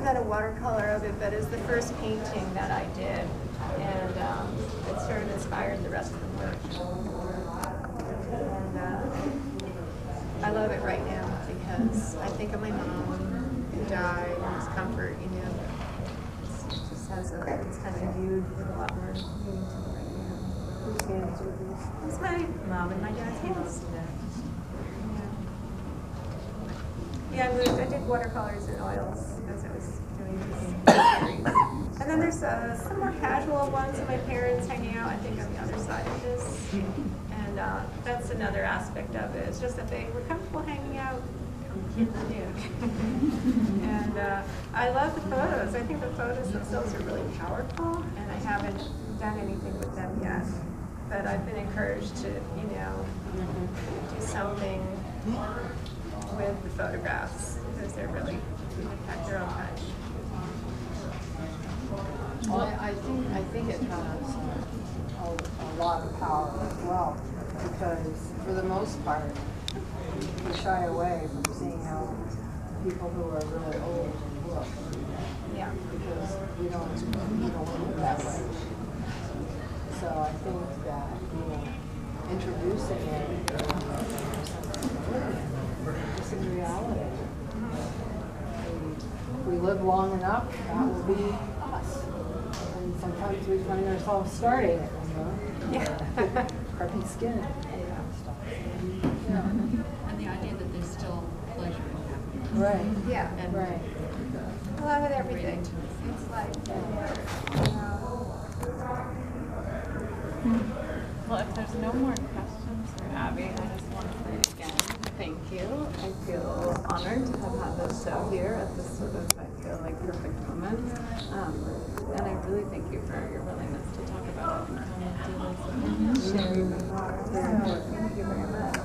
got a watercolor of it, but it's the first painting that I did, and it sort of inspired the rest of the work. And I love it right now because I think of my mom who died and his comfort, you know. It just has it's kind of imbued with a lot more meaning to me right now. Whose hands were these? It's my mom and my dad's hands. Yeah, I did watercolors and oils as I was doing this series. And then there's some more casual ones of my parents hanging out, I think, on the other side of this. And that's another aspect of it. It's just that they were comfortable hanging out in the nude. And I love the photos. I think the photos themselves are really powerful, and I haven't done anything with them yet. But I've been encouraged to, you know, do something with the photographs because they're really, they pack their own punch. Well, I think it has a lot of power as well, because for the most part, we shy away from seeing how people who are really old look. Yeah. Because we don't look that way. So I think that, you know, introducing it just in reality. If we live long enough, that will be us. And sometimes we find ourselves starting it, you know? Yeah. Crappy skin and stuff. Yeah. And the idea that there's still pleasure in happening. Right. Yeah. And Right. I love it, everything. It's like, Well, if there's no more questions for Abbie, I just want to say again, thank you. I feel honored to have had this show here at this sort of, I feel like, perfect moment. And I really thank you for your willingness to talk about it and kind of do this and share your memoirs. Thank you very much.